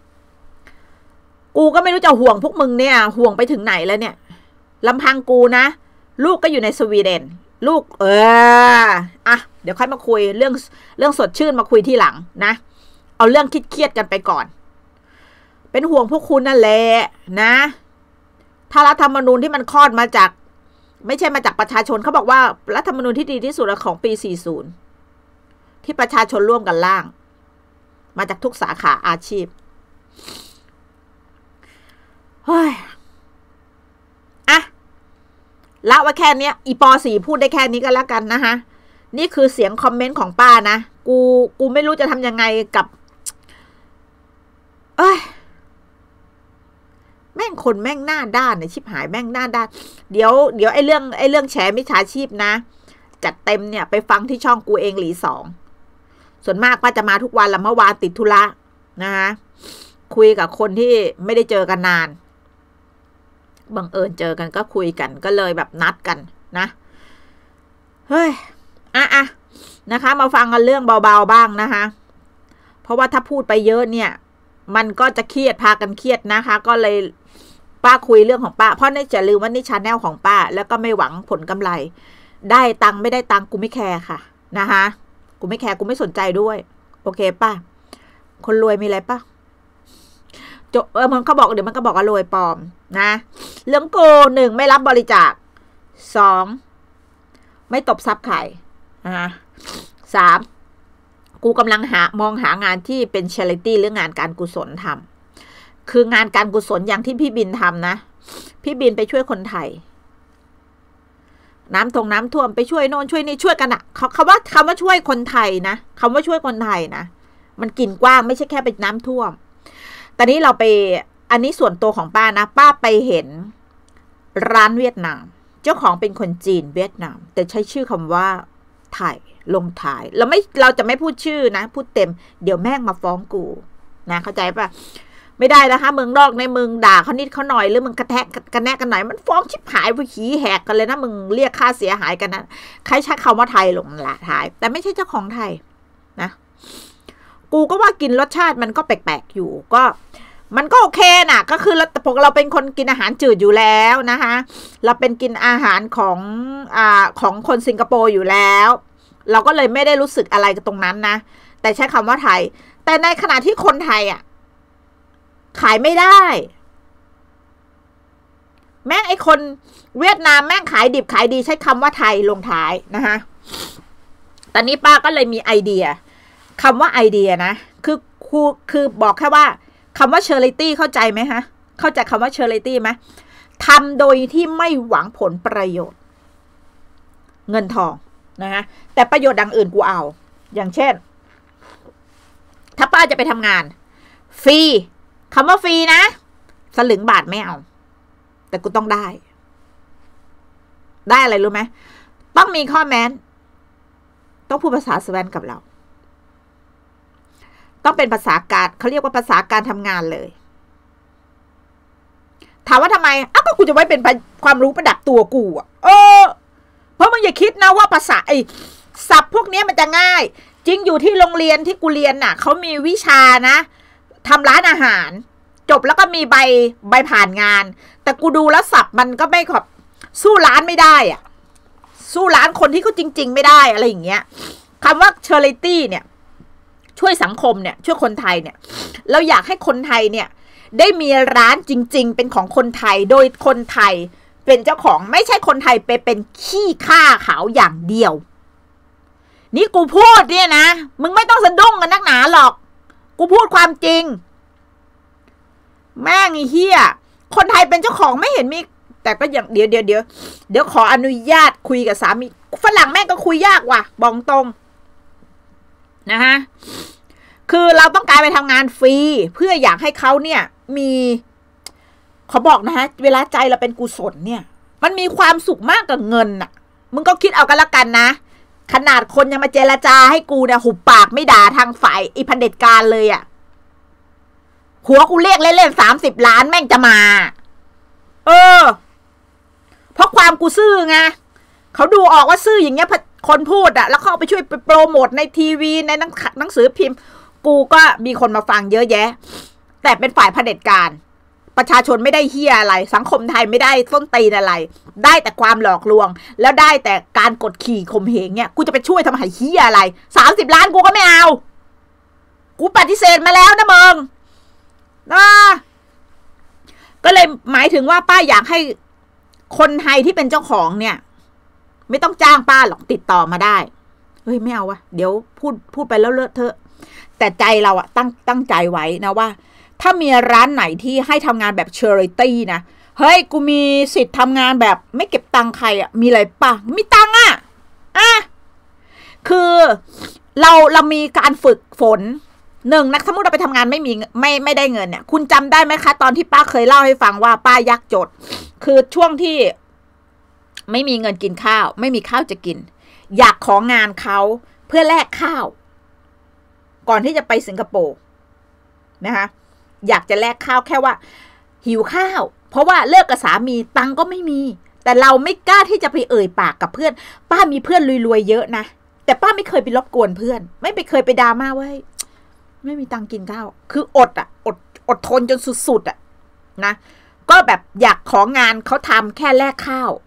B: กูก็ไม่รู้จะห่วงพวกมึงเนี่ยห่วงไปถึงไหนแล้วเนี่ยลำพังกูนะลูกก็อยู่ในสวีเดนลูกเอออ่ะเดี๋ยวค่อยมาคุยเรื่องเรื่องสดชื่นมาคุยที่หลังนะเอาเรื่องเครียดๆกันไปก่อนเป็นห่วงพวกคุณนั่นแหละนะถ้ารัฐธรรมนูญที่มันคลอดมาจากไม่ใช่มาจากประชาชนเขาบอกว่ารัฐธรรมนูญที่ดีที่สุดของปีสี่สิบที่ประชาชนร่วมกันร่างมาจากทุกสาขาอาชีพเฮ้ยอ่ะละว่าแค่นี้อีปอสี่พูดได้แค่นี้ก็แล้วกันนะคะนี่คือเสียงคอมเมนต์ของป้านะกูกูไม่รู้จะทำยังไงกับเอ้ยแม่งคนแม่งหน้าด้านเนี่ยชิบหายแม่งหน้าด้านเดี๋ยวเดี๋ยวไอ้เรื่องไอ้เรื่องแฉมิจฉาชีพนะจัดเต็มเนี่ยไปฟังที่ช่องกูเองหลีสองส่วนมากป้าจะมาทุกวันละเมื่อวานติดธุระนะคะคุยกับคนที่ไม่ได้เจอกันนานบังเอิญเจอกันก็คุยกันก็เลยแบบนัดกันนะเฮ้ยอ่ะอ่ะนะคะมาฟังกันเรื่องเบาๆบ้างนะคะเพราะว่าถ้าพูดไปเยอะเนี่ยมันก็จะเครียดพากันเครียดนะคะก็เลยป้าคุยเรื่องของป้าเพราะนี่จะลืมว่านี่ชาแนลของป้าแล้วก็ไม่หวังผลกำไรได้ตังค์ไม่ได้ตังค์กูไม่แคร์ค่ะนะคะกูไม่แคร์กูไม่สนใจด้วยโอเคป่ะคนรวยมีอะไรป่ะจบเออมันก็บอกเดี๋ยวมันก็บอกว่ารวยปลอมนะเรื่องกูหนึ่งไม่รับบริจาคสองไม่ตบทรัพย์ใครนะคะสามกูกำลังหามองหางานที่เป็น charity หรืองานการกุศลทำคืองานการกุศลอย่างที่พี่บินทำนะพี่บินไปช่วยคนไทยน้ำทงน้ำท่วมไปช่วยโน่นช่วยนี่ช่วยกันอะเขาคำว่าคำว่าช่วยคนไทยนะคำว่าช่วยคนไทยนะมันกินกว้างไม่ใช่แค่ไปน้ำท่วมแต่นี้เราไปอันนี้ส่วนตัวของป้านะป้าไปเห็นร้านเวียดนามเจ้าของเป็นคนจีนเวียดนามแต่ใช้ชื่อคำว่าไทยลงท้ายเราไม่เราจะไม่พูดชื่อนะพูดเต็มเดี๋ยวแม่งมาฟ้องกูนะเข้าใจปะไม่ได้นะคะเมืองนอกในมึงด่าเขานิดเขาหน่อยหรือมึงกระแทกกันแนกกันหน่อยมันฟ้องชิบหายไปขี้แหกกันเลยนะมึงเรียกค่าเสียหายกันนะใครใช้คำว่าไทยลงละท้ายแต่ไม่ใช่เจ้าของไทยนะกูก็ว่ากินรสชาติมันก็แปลกๆอยู่ก็มันก็โอเคน่ะก็คือเราพวกเราเป็นคนกินอาหารจืดอยู่แล้วนะคะเราเป็นกินอาหารของอ่าของคนสิงคโปร์อยู่แล้วเราก็เลยไม่ได้รู้สึกอะไรกับตรงนั้นนะแต่ใช้คำว่าไทยแต่ในขณะที่คนไทยอ่ะขายไม่ได้แม่งไอคนเวียดนามแม่งขายดิบขายดีใช้คำว่าไทยลงท้ายนะคะตอนนี้ป้าก็เลยมีไอเดียคำว่าไอเดียนะคือครูคือบอกแค่ว่าคำว่า charity เข้าใจไหมฮะเข้าใจคำว่า charity ไหมทำโดยที่ไม่หวังผลประโยชน์เงินทองนะคะแต่ประโยชน์ดังอื่นกูเอาอย่างเช่นถ้าป้าจะไปทำงานฟรีคำว่าฟรีนะสลึงบาทไม่เอาแต่กูต้องได้ได้อะไรรู้ไหมต้องมีข้อแม้นต้องพูดภาษาสวีเดนกับเราต้องเป็นภาษาการเขาเรียกว่าภาษาการทำงานเลยถามว่าทำไมอ้าวก็กูจะไว้เป็นความรู้ประดับตัวกูอ่ะเออเพราะมึงอย่าคิดนะว่าภาษาไอ้ศัพท์พวกนี้มันจะง่ายจริงอยู่ที่โรงเรียนที่กูเรียนน่ะเขามีวิชานะทำร้านอาหารจบแล้วก็มีใบใบผ่านงานแต่กูดูแล้วศัพท์มันก็ไม่แบบสู้ร้านไม่ได้อ่ะสู้ร้านคนที่เขาจริงๆไม่ได้อะไรอย่างเงี้ยคำว่า charity เนี่ยช่วยสังคมเนี่ยช่วยคนไทยเนี่ยเราอยากให้คนไทยเนี่ยได้มีร้านจริงๆเป็นของคนไทยโดยคนไทยเป็นเจ้าของไม่ใช่คนไทยไปเป็นขี้ข้าเขาอย่างเดียวนี่กูพูดเนี่ยนะมึงไม่ต้องสะดุ้งกันนักหนาหรอกกูพูดความจริงแม่งไอ้เหี้ยคนไทยเป็นเจ้าของไม่เห็นมีแต่ก็อย่างเดี๋ยวเดี๋ยวเดี๋ยวเดี๋ยวขออนุญาตคุยกับสามีฝรั่งแม่งก็คุยยากว่ะบอกตรงนะฮะคือเราต้องการไปทำงานฟรีเพื่ออยากให้เขาเนี่ยมีเขาบอกนะฮะเวลาใจเราเป็นกุศลเนี่ยมันมีความสุขมากกว่าเงินน่ะมึงก็คิดเอากันละกันนะขนาดคนยังมาเจรจาให้กูเนี่ยหุบปากไม่ด่าทางฝ่ายอีพันเด็จการเลยอ่ะหัวกูเรียกเล่นๆสามสิบล้านแม่งจะมาเออเพราะความกูซื่อไงเขาดูออกว่าซื่ออย่างเงี้ยคนพูดอะแล้วเขาเอาไปช่วยไปโปรโมทในทีวีในหนังหนังสือพิมพ์กูก็มีคนมาฟังเยอะแยะแต่เป็นฝ่ายเผด็จการประชาชนไม่ได้เฮียอะไรสังคมไทยไม่ได้ส้นตีนอะไรได้แต่ความหลอกลวงแล้วได้แต่การกดขี่ข่มเหงเนี่ยกูจะไปช่วยทำให้เฮียอะไรสามสิบล้านกูก็ไม่เอากูปฏิเสธมาแล้วนะมึงนะก็เลยหมายถึงว่าป้าอยากให้คนไทยที่เป็นเจ้าของเนี่ยไม่ต้องจ้างป้าหรอกติดต่อมาได้เฮ้ยไม่เอาวะเดี๋ยวพูดพูดไปแล้วเลอะเทอะแต่ใจเราอะตั้งตั้งใจไว้นะว่าถ้ามีร้านไหนที่ให้ทำงานแบบ charity นะเฮ้ยกูมีสิทธิ์ทำงานแบบไม่เก็บตังค์ใครอะมีอะไรป่ะมีตังค์อะอ่ะคือเราเรามีการฝึกฝนหนึ่งนะสมมติเราไปทำงานไม่มีไม่ไม่ได้เงินเนี่ยคุณจำได้ไหมคะตอนที่ป้าเคยเล่าให้ฟังว่าป้ายากจนคือช่วงที่ไม่มีเงินกินข้าวไม่มีข้าวจะกินอยากของานเขาเพื่อแลกข้าวก่อนที่จะไปสิงคโปร์นะคะอยากจะแลกข้าวแค่ว่าหิวข้าวเพราะว่าเลิกกับสามีตังก็ไม่มีแต่เราไม่กล้าที่จะไปเอ่ยปากกับเพื่อนป้ามีเพื่อนรวยๆเยอะนะแต่ป้าไม่เคยไปรบกวนเพื่อนไม่ไปเคยไปดราม่าว่าไม่มีตังกินข้าวคืออดอ่ะอดอดทนจนสุดๆอ่ะนะก็แบบอยากของานเขาทำแค่แลกข้าว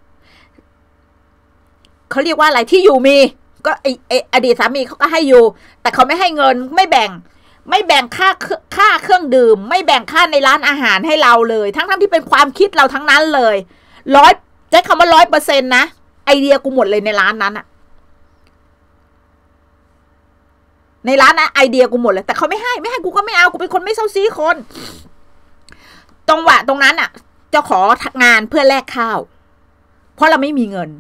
B: เขาเรียกว่าอะไรที่อยู่มีก็ไอไออดีตสามีเขาก็ให้อยู่แต่เขาไม่ให้เงินไม่แบ่งไม่แบ่งค่าค่าเครื่องดื่มไม่แบ่งค่าในร้านอาหารให้เราเลยทั้งทั้งที่เป็นความคิดเราทั้งนั้นเลยร้อยใช้คำว่าร้อยเปอร์เซ็นต์นะไอเดียกูหมดเลยในร้านนั้นอะในร้านนะไอเดียกูหมดเลยแต่เขาไม่ให้ไม่ให้กูก็ไม่เอากูเป็นคนไม่เซาซีคนจังหวะตรงนั้นอ่ะจะของานเพื่อแลกข้าวเพราะเราไม่มีเงิน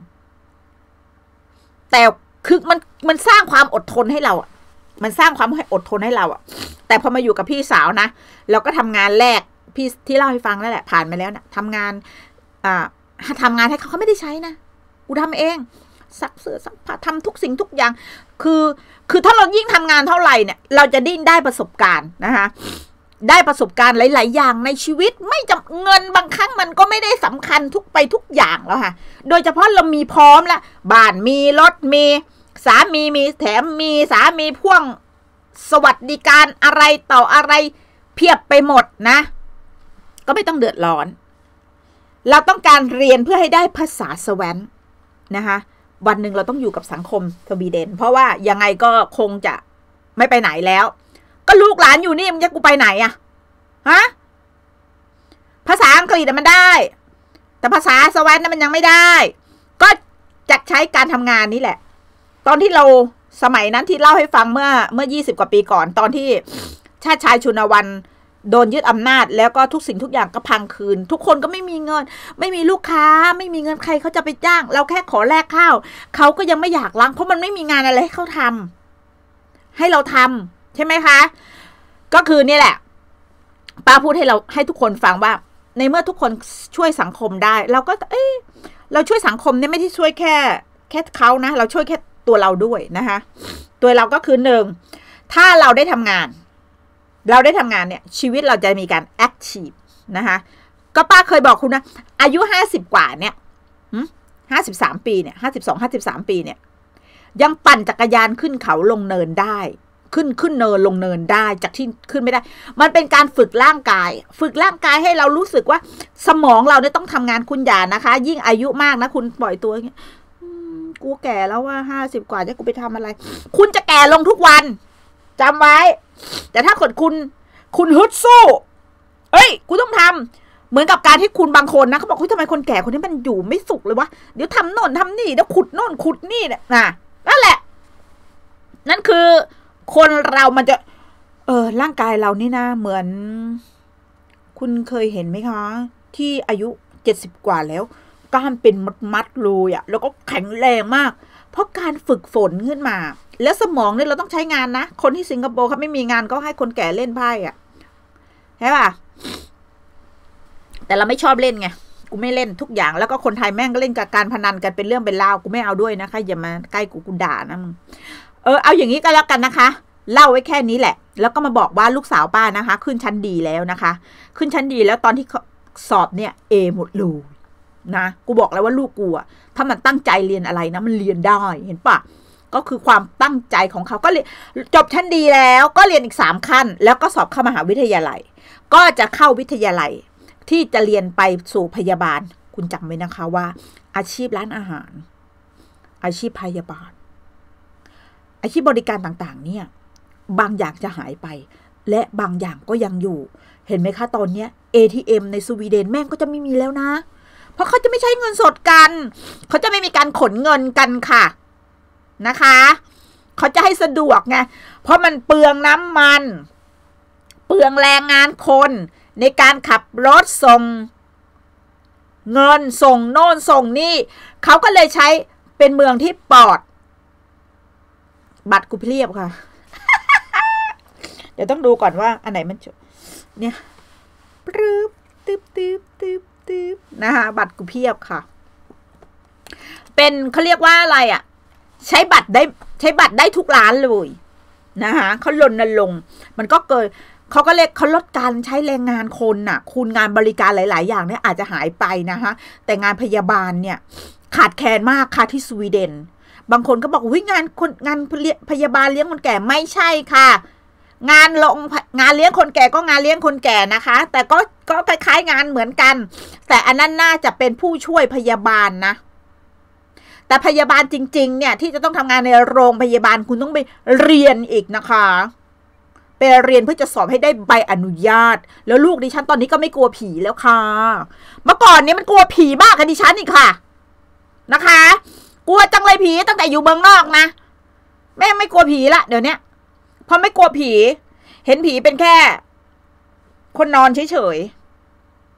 B: แต่คือมันมันสร้างความอดทนให้เราอ่ะมันสร้างความให้อดทนให้เราอ่ะแต่พอมาอยู่กับพี่สาวนะเราก็ทำงานแลกพี่ที่เล่าให้ฟังนั่นแหละผ่านมาแล้วนะทำงานอ่าทำงานให้เขาเขาไม่ได้ใช้นะกูทำเองซักเสื้อซักผ้าทำทุกสิ่งทุกอย่างคือคือถ้าเรายิ่งทำงานเท่าไหร่เนี่ยเราจะดิ้นได้ประสบการณ์นะคะได้ประสบการณ์หลายๆอย่างในชีวิตไม่จำเงินบางครั้งมันก็ไม่ได้สำคัญทุกไปทุกอย่างแล้วค่ะโดยเฉพาะเรามีพร้อมแล้วบ้านมีรถมีสามีมีแถมมีสามีพ่วงสวัสดิการอะไรต่ออะไรเพียบไปหมดนะก็ไม่ต้องเดือดร้อนเราต้องการเรียนเพื่อให้ได้ภาษาสวรรค์นะคะวันหนึ่งเราต้องอยู่กับสังคมสวีเดนเพราะว่ายังไงก็คงจะไม่ไปไหนแล้วก็ลูกหลานอยู่นี่มันจะกูไปไหนอะฮะภาษาอังกฤษมันได้แต่ภาษาสวรรค์มันยังไม่ได้ก็จะใช้การทำงานนี่แหละตอนที่เราสมัยนั้นที่เล่าให้ฟังเมื่อเมื่อยี่สิบกว่าปีก่อนตอนที่ชาติชายชุนวันโดนยึดอำนาจแล้วก็ทุกสิ่งทุกอย่างก็พังคืนทุกคนก็ไม่มีเงินไม่มีลูกค้าไม่มีเงินใครเขาจะไปจ้างเราแค่ขอแลกข้าวเขาก็ยังไม่อยากล้างเพราะมันไม่มีงานอะไรให้เขาทำให้เราทำใช่ไหมคะก็คือนี่แหละป้าพูดให้เราให้ทุกคนฟังว่าในเมื่อทุกคนช่วยสังคมได้เราก็เอ้ยเราช่วยสังคมเนี่ยไม่ได้ช่วยแค่แค่เขานะเราช่วยแค่ตัวเราด้วยนะคะตัวเราก็คือหนึ่งถ้าเราได้ทำงานเราได้ทำงานเนี่ยชีวิตเราจะมีการแอคทีฟนะคะก็ป้าเคยบอกคุณนะอายุห้าสิบกว่าเนี่ยห้าสิบสามปีเนี่ยห้าสิบสองห้าสิบสามปีเนี่ยยังปั่นจักรยานขึ้นเขาลงเนินได้ขึ้นขึ้นเนินลงเนินได้จากที่ขึ้นไม่ได้มันเป็นการฝึกร่างกายฝึกร่างกายให้เรารู้สึกว่าสมองเราเนี่ยต้องทำงานคุณอย่านะคะยิ่งอายุมากนะคุณปล่อยตัวอย่างเงี้ยกูแก่แล้วว่าห้าสิบกว่าจะกูไปทำอะไรคุณจะแก่ลงทุกวันจำไว้แต่ถ้าคนคุณคุณฮึดสู้เอ้ยกูต้องทำเหมือนกับการที่คุณบางคนนะเขาบอกเฮ้ยทำไมคนแก่คนนี้มันอยู่ไม่สุขเลยวะเดี๋ยวทำโน่นทำนี่เดี๋ยวขุดโน่นขุดนี่เนี่ยนะนั่นแหละนั่นคือคนเรามันจะเออร่างกายเรานี่นะเหมือนคุณเคยเห็นไหมคะที่อายุเจ็ดสิบกว่าแล้วกล้ามเป็นมัดๆเลยอะแล้วก็แข็งแรงมากเพราะการฝึกฝนขึ้นมาแล้วสมองเนี่ยเราต้องใช้งานนะคนที่สิงคโปร์เขาไม่มีงานก็ให้คนแก่เล่นไพ่อะใช่ป่ะแต่เราไม่ชอบเล่นไงกูไม่เล่นทุกอย่างแล้วก็คนไทยแม่งก็เล่นกับการพนันกันเป็นเรื่องเป็นราวกูไม่เอาด้วยนะคะอย่ามาใกล้กูกูด่านะมึงเออเอาอย่างนี้ก็แล้วกันนะคะเล่าไว้แค่นี้แหละแล้วก็มาบอกว่าลูกสาวป้านะคะขึ้นชั้นดีแล้วนะคะขึ้นชั้นดีแล้วตอนที่สอบเนี่ยเอหมดเลยนะกูบอกแล้วว่าลูกกูอะถ้ามันตั้งใจเรียนอะไรนะมันเรียนได้เห็นปะก็คือความตั้งใจของเขาก็เรียนจบชั้นดีแล้วก็เรียนอีกสามขั้นแล้วก็สอบเข้ามหาวิทยาลัยก็จะเข้าวิทยาลัยที่จะเรียนไปสู่พยาบาลคุณจำไว้นะคะว่าอาชีพร้านอาหารอาชีพพยาบาลอาชีพบริการต่างๆเนี่ยบางอย่างจะหายไปและบางอย่างก็ยังอยู่เห็นไหมคะตอนนี้ เอ ที เอ็ม ในสวีเดนแม่งก็จะไม่มีแล้วนะเพราะเขาจะไม่ใช้เงินสดกันเขาจะไม่มีการขนเงินกันค่ะนะคะเขาจะให้สะดวกไงเพราะมันเปลืองน้ำมันเปลืองแรงงานคนในการขับรถส่งเงินส่งโน่นส่งนี่เขาก็เลยใช้เป็นเมืองที่ปลอดบัตรกูเพียบค่ะ เดี๋ยวต้องดูก่อนว่าอันไหนมันเนี่ยปรึบตึบตึบตึบตึบนะคะบัตรกูเพียบค่ะเป็นเขาเรียกว่าอะไรอ่ะใช้บัตรได้ใช้บัตรได้ทุกร้านเลยนะคะเขาลดลงมันก็เกิดเขาก็เรียกเขาลดการใช้แรงงานคนน่ะคุณงานบริการหลายๆอย่างเนี่ยอาจจะหายไปนะคะแต่งานพยาบาลเนี่ยขาดแคลนมากค่ะที่สวีเดนบางคนก็บอกว่างานคนงานพยาบาลเลี้ยงคนแก่ไม่ใช่ค่ะงานลงงานเลี้ยงคนแก่ก็งานเลี้ยงคนแก่นะคะแต่ก็ก็คล้ายๆงานเหมือนกันแต่อันนั้นน่าจะเป็นผู้ช่วยพยาบาลนะแต่พยาบาลจริงๆเนี่ยที่จะต้องทำงานในโรงพยาบาลคุณต้องไปเรียนอีกนะคะไปเรียนเพื่อจะสอบให้ได้ใบอนุญาตแล้วลูกดิฉันตอนนี้ก็ไม่กลัวผีแล้วค่ะเมื่อก่อนนี้มันกลัวผีมากกับดิฉันอีกค่ะนะคะกลัวจังเลยผีตั้งแต่อยู่เมืองนอกนะแม่ไม่กลัวผีละเดี๋ยวนี้พอไม่กลัวผีเห็นผีเป็นแค่คนนอนเฉย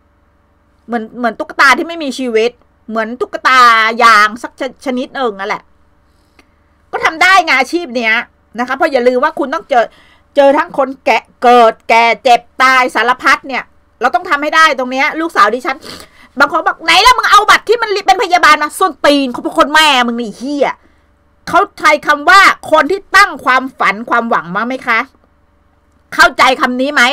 B: เหมือนเหมือนตุ๊กตาที่ไม่มีชีวิตเหมือนตุ๊กตายางสักชนิดหนึ่งนั่นแหละก็ทำได้ไงอาชีพเนี้ยนะคะเพราะอย่าลืมว่าคุณต้องเจอเจอทั้งคนแก่เกิดแก่เจ็บตายสารพัดเนี่ยเราต้องทำให้ได้ตรงเนี้ยลูกสาวดิฉันบางคนบอกไหนแล้วมึงเอาบัตรที่มันเป็นพยาบาลมาส้นตีนเขาเป็นคนแม่มึงนี่เฮียเขาใช้คำว่าคนที่ตั้งความฝันความหวังมาไหมคะเข้าใจคำนี้ไหม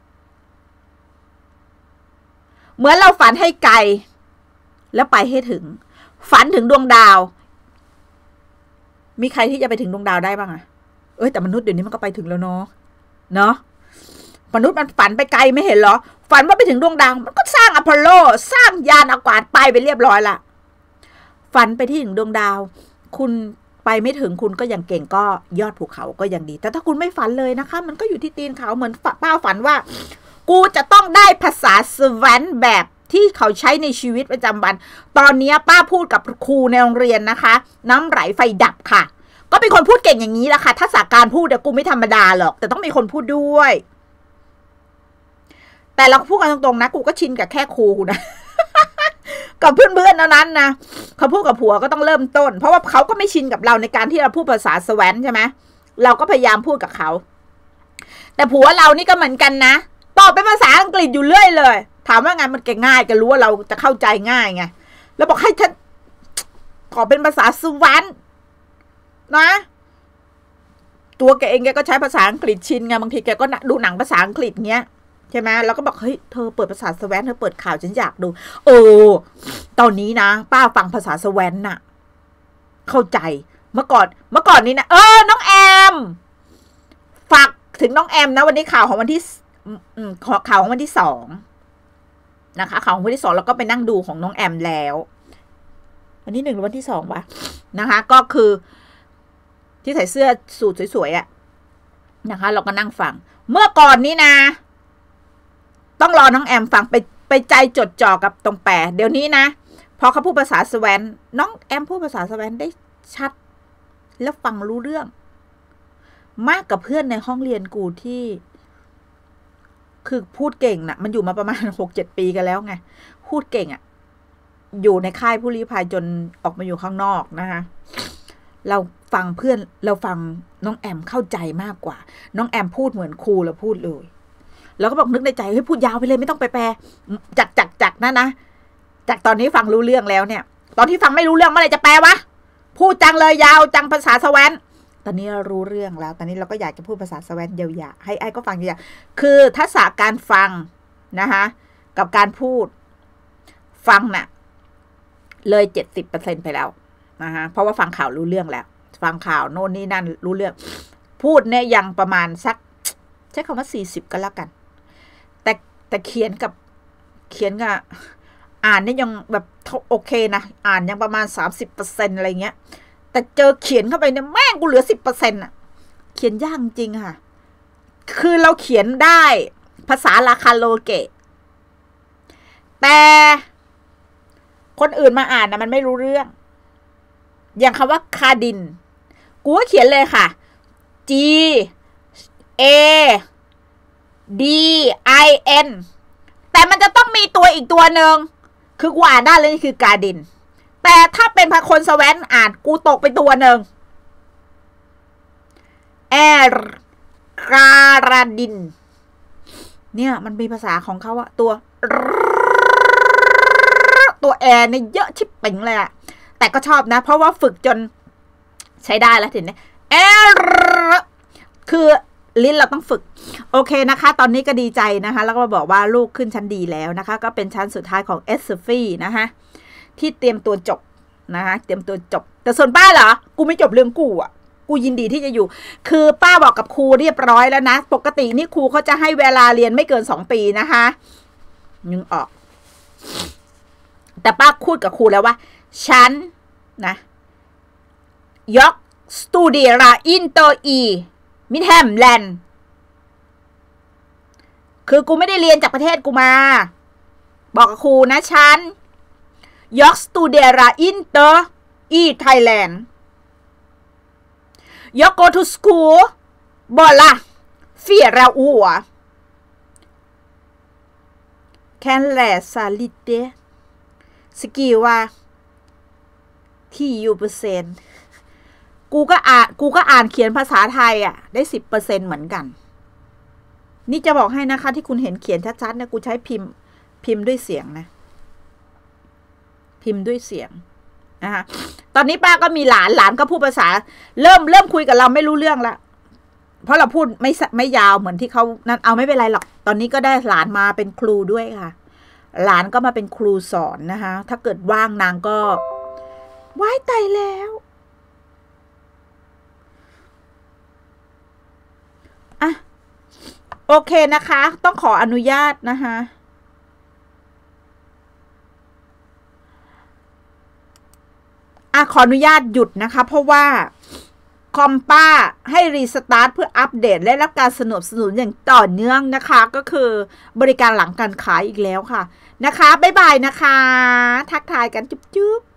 B: เหมือนเราฝันให้ไกลแล้วไปให้ถึงฝันถึงดวงดาวมีใครที่จะไปถึงดวงดาวได้บ้างอะเอ้ยแต่มนุษย์เดี๋ยวนี้มันก็ไปถึงแล้วเนาะเนาะมนุษย์มันฝันไปไกลไม่เห็นเหรอฝันว่าไปถึงดวงดาวมันก็สร้างอพอลโลสร้างยานอากาศไปไปเรียบร้อยละฝันไปที่ถึงดวงดาวคุณไปไม่ถึงคุณก็ยังเก่งก็ยอดภูเขาก็ยังดีแต่ถ้าคุณไม่ฝันเลยนะคะมันก็อยู่ที่ตีนเขาเหมือนป้าฝันว่ากูจะต้องได้ภาษาสวรรค์แบบที่เขาใช้ในชีวิตประจำวันตอนนี้ป้าพูดกับครูในโรงเรียนนะคะน้ำไหลไฟดับค่ะก็เป็นคนพูดเก่งอย่างนี้แหละค่ะทักษะการพูดเดี๋ยวกูไม่ธรรมดาหรอกแต่ต้องมีคนพูดด้วยแต่เราพูดกันตรงๆนะกูก็ชินกับแค่ครูนะ กับเพื่อนๆนั้นนะเขาพูดกับผัวก็ต้องเริ่มต้นเพราะว่าเขาก็ไม่ชินกับเราในการที่เราพูดภาษาสวรรค์ใช่ไหมเราก็พยายามพูดกับเขาแต่ผัวเรานี่ก็เหมือนกันนะตอบเป็นภาษาอังกฤษอยู่เรื่อยเลยถามว่าไงมันแกง่ายก็รู้ว่าเราจะเข้าใจง่ายไงแล้วบอกให้ฉันขอเป็นภาษาสวรรค์นะตัวแกเองแกก็ใช้ภาษาอังกฤษชินไงบางทีแกก็ดูหนังภาษาอังกฤษเงี้ยใช่ไหมเราก็บอกเฮ้ยเธอเปิดภาษาสวรรค์เธอเปิดข่าวฉันอยากดูโอ้ตอนนี้นะป้าฟังภาษาสวรรค์น่ะเข้าใจเมื่อก่อนเมื่อก่อนนี้นะเออน้องแอมฝากถึงน้องแอมนะวันนี้ข่าวของวันที่ข่าวของวันที่สองนะคะข่าวของวันที่สองแล้วก็ไปนั่งดูของน้องแอมแล้ววันที่หนึ่งหรือวันที่สองวะนะคะก็คือที่ใส่เสื้อสูทสวยๆอะนะคะเราก็นั่งฟังเมื่อก่อนนี้นะต้องรอน้องแอมฟังไปไปใจจดจ่อกับตรงแปลเดี๋ยวนี้นะพอเขาพูดภาษาสวรรค์น้องแอมพูดภาษาสวรรค์ได้ชัดแล้วฟังรู้เรื่องมากกับเพื่อนในห้องเรียนกูที่คือพูดเก่งนะมันอยู่มาประมาณหกเจ็ดปีกันแล้วไงพูดเก่งอะ่ะอยู่ในค่ายผู้ลี้ภัยจนออกมาอยู่ข้างนอกนะคะเราฟังเพื่อนเราฟังน้องแอมเข้าใจมากกว่าน้องแอมพูดเหมือนครูเราพูดเลยแล้วก็บอกนึกในใจเฮ้ยพูดยาวไปเลยไม่ต้องไปแปลจักจักจักนะนะจากตอนนี้ฟังรู้เรื่องแล้วเนี่ยตอนที่ฟังไม่รู้เรื่องเมื่อไหร่จะแปลวะพูดจังเลยยาวจังภาษาสวรรค์ตอนนี้เรารู้เรื่องแล้วตอนนี้เราก็อยากจะพูดภาษาสวรรค์ยาวๆให้ไอ้ก็ฟังยาวๆคือทักษะการฟังนะคะกับการพูดฟังน่ะเลยเจ็ดสิบเปอร์เซ็นต์ไปแล้วนะคะเพราะว่าฟังข่าวรู้เรื่องแล้วฟังข่าวโน่นนี่นั่นรู้เรื่องพูดเนี่ยยังประมาณสักใช้คำว่าสี่สิบก็แล้วกันแต่แต่เขียนกับเขียนกับอ่านเนี่ยยังแบบโอเคนะอ่านยังประมาณสามสิบเปอร์เซ็นต์อะไรเงี้ยแต่เจอเขียนเข้าไปเนี่ยแม่งกูเหลือสิบเปอร์เซ็นต์อะเขียนยากจริงค่ะคือเราเขียนได้ภาษาลาคาโลเกะแต่คนอื่นมาอ่านนะมันไม่รู้เรื่องอย่างคำว่าคาดินกูก็เขียนเลยค่ะ G A D I N แต่มันจะต้องมีตัวอีกตัวหนึ่งคือกูอ่านได้เลยนี่คือกาดินแต่ถ้าเป็นพาคนสแวนอ่านกูตกไปตัวหนึ่งแอร์การาดินเนี่ยมันมีภาษาของเขาอะตัวตัวแอร์เนี่ยเยอะชิบเป่งเลยอะแต่ก็ชอบนะเพราะว่าฝึกจนใช้ได้แล้วถึงเนี่ยแอร์คือลิ้นเราต้องฝึกโอเคนะคะตอนนี้ก็ดีใจนะคะแล้วก็บอกว่าลูกขึ้นชั้นดีแล้วนะคะก็เป็นชั้นสุดท้ายของเอสฟี่นะคะที่เตรียมตัวจบนะคะเตรียมตัวจบแต่ส่วนป้าเหรอกูไม่จบเรื่องกูอ่ะกูยินดีที่จะอยู่คือป้าบอกกับครูเรียบร้อยแล้วนะปกตินี่ครูเขาจะให้เวลาเรียนไม่เกินสองปีนะคะนึกออกแต่ป้าพูดกับครูแล้วว่าฉันนะยกสตูดิราอินเตอร์อีมิดแฮมแลนด์คือกูไม่ได้เรียนจากประเทศกูมาบอกกับครูนะฉันยกสตูเดราอินเตอร์อีไทยแลนด์ยก go to school บอล่ะเฟียราอัวแคนแลสาลิเตสกิลว่าที่อยู่เปอร์เซ็นต์กูก็อ่านกูก็อ่านเขียนภาษาไทยอ่ะได้สิบเปอร์เซ็นต์เหมือนกันนี่จะบอกให้นะคะที่คุณเห็นเขียนชัดๆนะกูใช้พิมพ์พิมพ์ด้วยเสียงนะพิมพ์ด้วยเสียงนะคะตอนนี้ป้าก็มีหลานหลานก็พูดภาษาเริ่มเริ่มคุยกับเราไม่รู้เรื่องละเพราะเราพูดไม่ไม่ยาวเหมือนที่เขานั่นเอาไม่เป็นไรหรอกตอนนี้ก็ได้หลานมาเป็นครูด้วยค่ะหลานก็มาเป็นครูสอนนะคะถ้าเกิดว่างนางก็ว้ายตายแล้วอ่ะโอเคนะคะต้องขออนุญาตนะคะอ่ะขออนุญาตหยุดนะคะเพราะว่าคอมป้าให้รีสตาร์ทเพื่ออัปเดตและรับการสนับสนุนอย่างต่อเนื่องนะคะก็คือบริการหลังการขายอีกแล้วค่ะนะคะบ๊ายบายนะคะทักทายกันจุ๊บ